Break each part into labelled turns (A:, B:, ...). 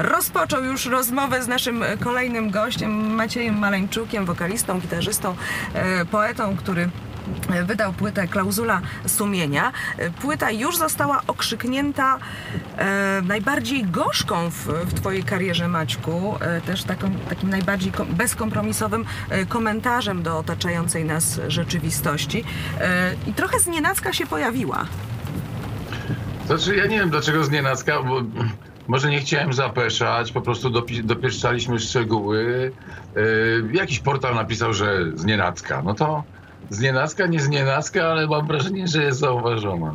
A: rozpoczął już rozmowę z naszym kolejnym gościem, Maciejem Maleńczukiem, wokalistą, gitarzystą, poetą, który wydał płytę Klauzula Sumienia. Płyta już została okrzyknięta najbardziej gorzką w twojej karierze, Maćku. Też takim najbardziej bezkompromisowym komentarzem do otaczającej nas rzeczywistości. I trochę znienacka się pojawiła.
B: Znaczy, ja nie wiem dlaczego znienacka, bo może nie chciałem zapeszać, po prostu dopieszczaliśmy szczegóły. Jakiś portal napisał, że znienacka. No to znienacka, nie znienacka, ale mam wrażenie, że jest zauważona.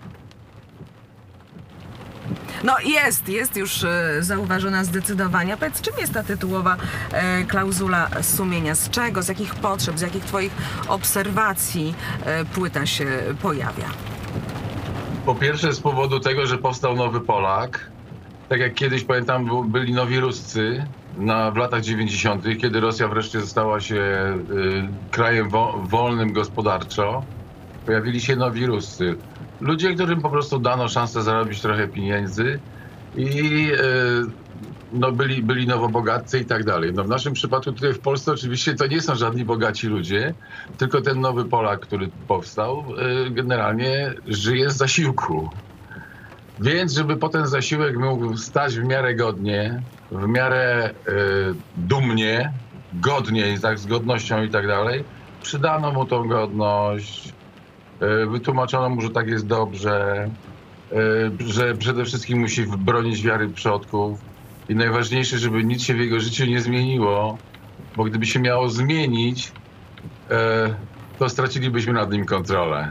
A: No jest już zauważona zdecydowanie. Powiedz, czym jest ta tytułowa klauzula sumienia? Z czego, z jakich potrzeb, z jakich twoich obserwacji płyta się pojawia?
B: Po pierwsze z powodu tego, że powstał Nowy Polak. Tak jak kiedyś, pamiętam, byli nowi Ruscy w latach 90., kiedy Rosja wreszcie stała się krajem wolnym gospodarczo. Pojawili się nowi Ruscy. Ludzie, którym po prostu dano szansę zarobić trochę pieniędzy i no, byli nowobogatcy i tak dalej. No, w naszym przypadku tutaj w Polsce oczywiście to nie są żadni bogaci ludzie, tylko ten Nowy Polak, który powstał, generalnie żyje z zasiłku. Więc żeby potem zasiłek mógł stać w miarę godnie, w miarę dumnie, godnie, tak, z godnością i tak dalej, przydano mu tą godność, wytłumaczono mu, że tak jest dobrze, że przede wszystkim musi bronić wiary przodków i najważniejsze, żeby nic się w jego życiu nie zmieniło, bo gdyby się miało zmienić, to stracilibyśmy nad nim kontrolę.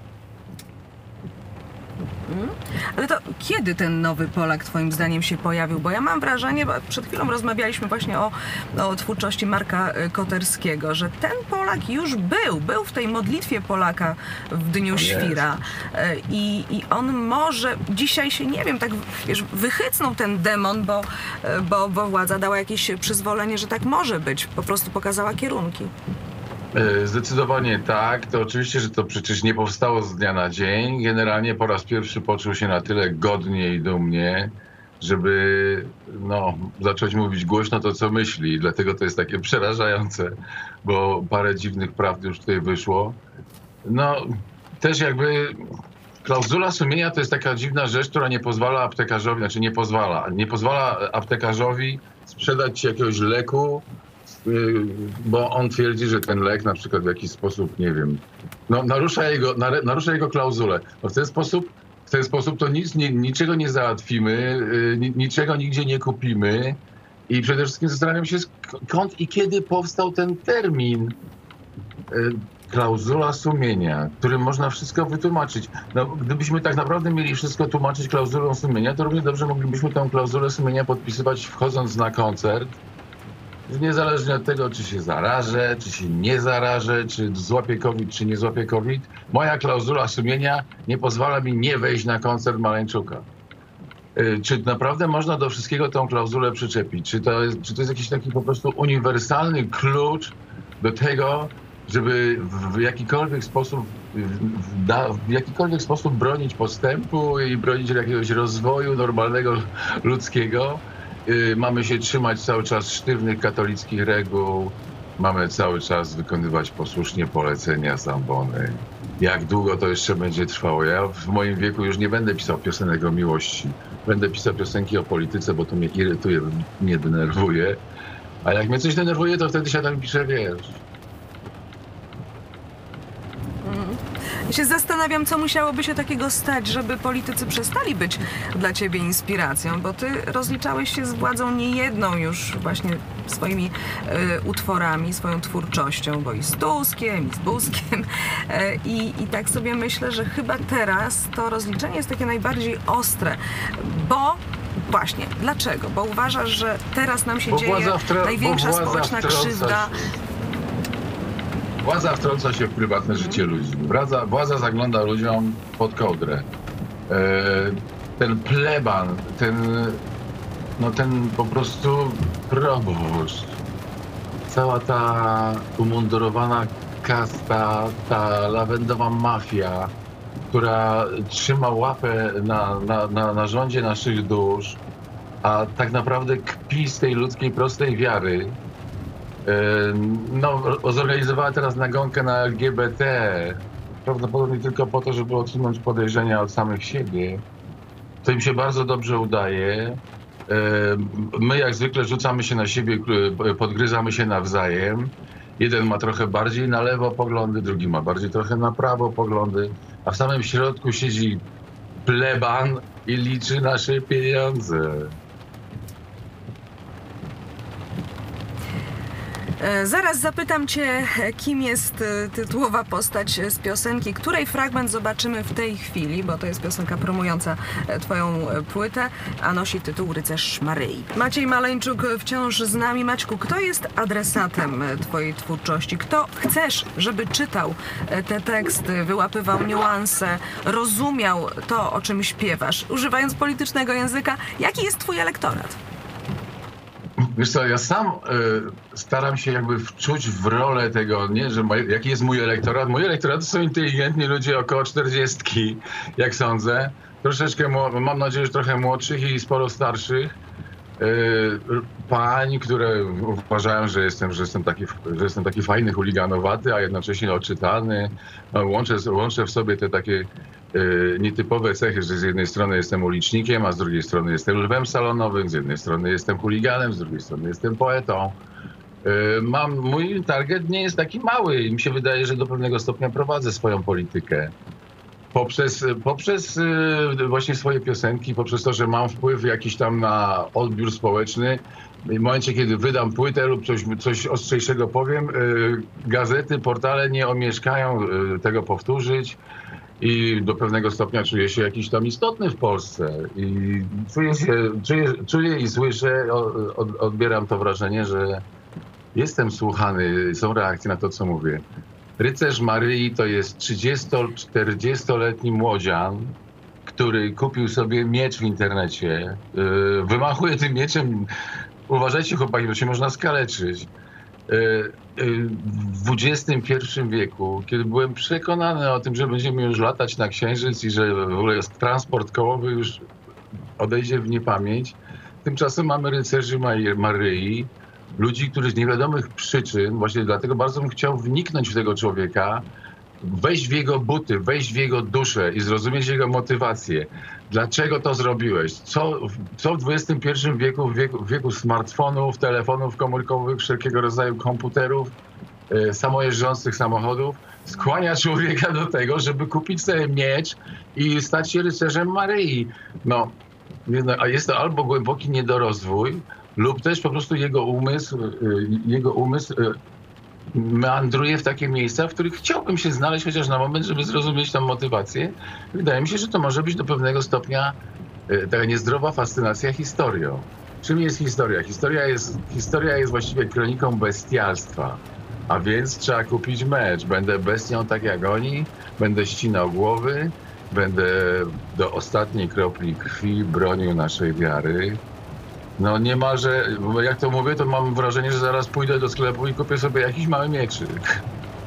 A: Ale to kiedy ten Nowy Polak twoim zdaniem się pojawił? Bo ja mam wrażenie, bo przed chwilą rozmawialiśmy właśnie o twórczości Marka Koterskiego, że ten Polak już był w tej modlitwie Polaka w Dniu Świra. I on może dzisiaj się, nie wiem, tak wiesz, wychycnął ten demon, bo władza dała jakieś przyzwolenie, że tak może być. Po prostu pokazała kierunki.
B: Zdecydowanie tak. To oczywiście, że to przecież nie powstało z dnia na dzień. Generalnie po raz pierwszy poczuł się na tyle godnie i dumnie, żeby zacząć mówić głośno to, co myśli. Dlatego to jest takie przerażające, bo parę dziwnych prawd już tutaj wyszło. No, też jakby klauzula sumienia to jest taka dziwna rzecz, która nie pozwala aptekarzowi, nie pozwala aptekarzowi sprzedać ci jakiegoś leku, bo on twierdzi, że ten lek na przykład w jakiś sposób, nie wiem, narusza jego klauzulę. No w ten sposób to niczego nie załatwimy, niczego nigdzie nie kupimy i przede wszystkim zastanawiam się, skąd i kiedy powstał ten termin klauzula sumienia, którym można wszystko wytłumaczyć. No, gdybyśmy tak naprawdę mieli wszystko tłumaczyć klauzulą sumienia, to równie dobrze moglibyśmy tę klauzulę sumienia podpisywać wchodząc na koncert, niezależnie od tego, czy się zarażę, czy się nie zarażę, czy złapię COVID, czy nie złapię COVID. Moja klauzula sumienia nie pozwala mi nie wejść na koncert Maleńczuka. Czy naprawdę można do wszystkiego tą klauzulę przyczepić? Czy to jest jakiś taki po prostu uniwersalny klucz do tego, żeby w jakikolwiek sposób bronić postępu i bronić jakiegoś rozwoju normalnego ludzkiego? Mamy się trzymać cały czas sztywnych katolickich reguł, mamy cały czas wykonywać posłusznie polecenia z ambony. Jak długo to jeszcze będzie trwało? Ja w moim wieku już nie będę pisał piosenek o miłości. Będę pisał piosenki o polityce, bo to mnie irytuje, mnie denerwuje. A jak mnie coś denerwuje, to wtedy siadam i piszę wiersz.
A: Ja się zastanawiam, co musiałoby się takiego stać, żeby politycy przestali być dla ciebie inspiracją, bo ty rozliczałeś się z władzą niejedną już właśnie swoimi utworami, swoją twórczością, bo i z Tuskiem, i z Buskiem. I tak sobie myślę, że chyba teraz to rozliczenie jest takie najbardziej ostre, bo właśnie, dlaczego? Bo uważasz, że teraz nam się dzieje największa społeczna krzywda.
B: Władza wtrąca się w prywatne życie ludzi. Władza zagląda ludziom pod kołdrę. Ten pleban, ten po prostu proboszcz, cała ta umundurowana kasta, ta lawendowa mafia, która trzyma łapę na rządzie naszych dusz, a tak naprawdę kpi z tej ludzkiej, prostej wiary. No, zorganizowała teraz nagonkę na LGBT, prawdopodobnie tylko po to, żeby odsunąć podejrzenia od samych siebie. To im się bardzo dobrze udaje. My jak zwykle rzucamy się na siebie, podgryzamy się nawzajem. Jeden ma trochę bardziej na lewo poglądy, drugi ma bardziej trochę na prawo poglądy, a w samym środku siedzi pleban i liczy nasze pieniądze.
A: Zaraz zapytam cię, kim jest tytułowa postać z piosenki, której fragment zobaczymy w tej chwili, bo to jest piosenka promująca twoją płytę, a nosi tytuł Rycerz Maryi. Maciej Maleńczuk wciąż z nami. Maćku, kto jest adresatem twojej twórczości? Kto chcesz, żeby czytał te teksty, wyłapywał niuanse, rozumiał to, o czym śpiewasz? Używając politycznego języka, jaki jest twój elektorat?
B: Wiesz co, ja sam staram się jakby wczuć w rolę tego, nie, że jaki jest mój elektorat. Mój elektorat to są inteligentni ludzie około 40, jak sądzę. Troszeczkę, mam nadzieję, że trochę młodszych i sporo starszych. Pań, które uważają, że jestem taki fajny, chuliganowaty, a jednocześnie odczytany. Łączę w sobie te takie nietypowe cechy, że z jednej strony jestem ulicznikiem, a z drugiej strony jestem lwem salonowym, z jednej strony jestem chuliganem, z drugiej strony jestem poetą. Mój target nie jest taki mały i mi się wydaje, że do pewnego stopnia prowadzę swoją politykę. Poprzez właśnie swoje piosenki, poprzez to, że mam wpływ jakiś tam na odbiór społeczny. W momencie, kiedy wydam płytę lub coś ostrzejszego powiem, gazety, portale nie omieszkają tego powtórzyć i do pewnego stopnia czuję się jakiś tam istotny w Polsce. I czuję i słyszę, odbieram to wrażenie, że jestem słuchany, są reakcje na to, co mówię. Rycerz Maryi to jest 30-40-letni młodzian, który kupił sobie miecz w internecie. Wymachuje tym mieczem. Uważajcie, chłopaki, bo się można skaleczyć. W XXI wieku, kiedy byłem przekonany o tym, że będziemy już latać na Księżyc i że w ogóle transport kołowy już odejdzie w niepamięć, tymczasem mamy rycerzy Maryi, ludzi, którzy z niewiadomych przyczyn, właśnie dlatego bardzo bym chciał wniknąć w tego człowieka, wejść w jego buty, wejść w jego duszę i zrozumieć jego motywację. Dlaczego to zrobiłeś? Co w XXI wieku, w wieku smartfonów, telefonów komórkowych, wszelkiego rodzaju komputerów, samojeżdżących samochodów, skłania człowieka do tego, żeby kupić sobie miecz i stać się rycerzem Maryi. A jest to albo głęboki niedorozwój, lub też po prostu jego umysł meandruje w takie miejsca, w których chciałbym się znaleźć chociaż na moment, żeby zrozumieć tam motywację. Wydaje mi się, że to może być do pewnego stopnia taka niezdrowa fascynacja historią. Czym jest historia? Historia jest właściwie kroniką bestialstwa. A więc trzeba kupić mecz. Będę bestią tak jak oni, będę ścinał głowy, będę do ostatniej kropli krwi bronił naszej wiary. No niemalże, jak to mówię, to mam wrażenie, że zaraz pójdę do sklepu i kupię sobie jakiś mały mieczyk.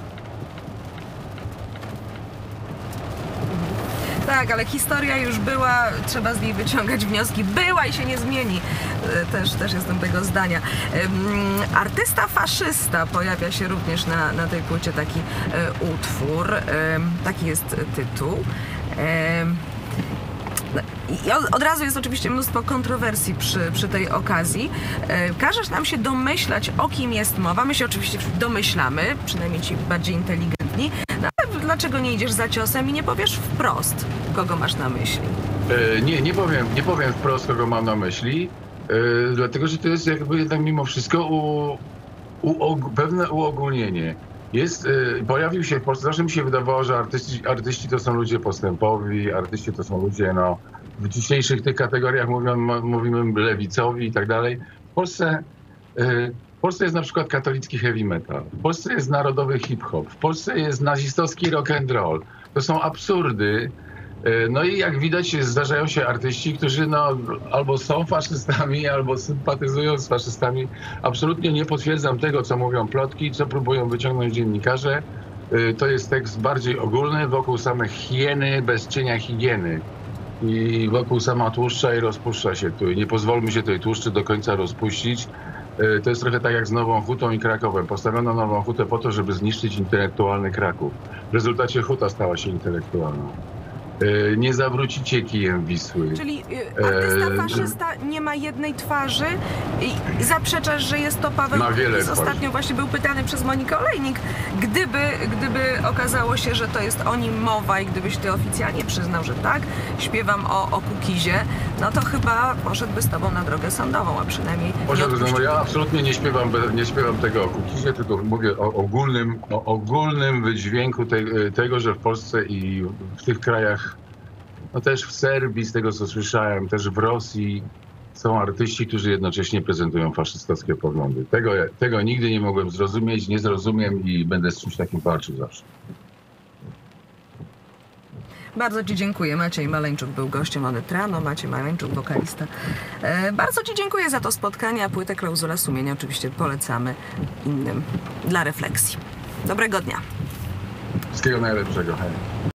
A: Tak, ale historia już była, trzeba z niej wyciągać wnioski. Była i się nie zmieni. Też jestem tego zdania. Artysta faszysta pojawia się również na tej płycie, taki utwór. Taki jest tytuł. I od razu jest oczywiście mnóstwo kontrowersji przy tej okazji. Każesz nam się domyślać, o kim jest mowa. My się oczywiście domyślamy, przynajmniej ci bardziej inteligentni. No, ale dlaczego nie idziesz za ciosem i nie powiesz wprost, kogo masz na myśli?
B: Nie powiem wprost, kogo mam na myśli, dlatego że to jest jakby jednak mimo wszystko pewne uogólnienie. Pojawił się w Polsce, zawsze mi się wydawało, że artyści to są ludzie postępowi, artyści to są ludzie, w dzisiejszych tych kategoriach mówimy lewicowi i tak dalej. W Polsce jest na przykład katolicki heavy metal, w Polsce jest narodowy hip-hop, w Polsce jest nazistowski rock and roll. To są absurdy. No i jak widać zdarzają się artyści, którzy albo są faszystami, albo sympatyzują z faszystami. Absolutnie nie potwierdzam tego, co mówią plotki, co próbują wyciągnąć dziennikarze. To jest tekst bardziej ogólny, wokół same hieny, bez cienia higieny. i wokół sama tłuszcza i rozpuszcza się tu. I nie pozwólmy się tej tłuszczy do końca rozpuścić. To jest trochę tak jak z Nową Hutą i Krakowem. Postawiono Nową Hutę po to, żeby zniszczyć intelektualny Kraków. W rezultacie Huta stała się intelektualną. Nie zawrócicie kijem Wisły.
A: Czyli artysta faszysta nie ma jednej twarzy i zaprzeczasz, że jest to Paweł
B: Ma wiele
A: Kukiz.
B: twarzy.
A: Ostatnio właśnie był pytany przez Monikę Olejnik, gdyby okazało się, że to jest o nim mowa i gdybyś ty oficjalnie przyznał, że tak, śpiewam o Kukizie, no to chyba poszedłby z tobą na drogę sądową, a przynajmniej nie odpuścił.
B: Ja absolutnie nie śpiewam tego o Kukizie, tylko mówię o ogólnym wydźwięku tego, że w Polsce i w tych krajach, no też w Serbii, z tego co słyszałem, też w Rosji są artyści, którzy jednocześnie prezentują faszystowskie poglądy. Tego nigdy nie mogłem zrozumieć, nie zrozumiem i będę z czymś takim walczył zawsze.
A: Bardzo ci dziękuję. Maciej Maleńczuk był gościem Onetrano. Maciej Maleńczuk, wokalista. Bardzo ci dziękuję za to spotkanie, a płytę Klauzula Sumienia oczywiście polecamy innym dla refleksji. Dobrego dnia.
B: Wszystkiego najlepszego. Hej.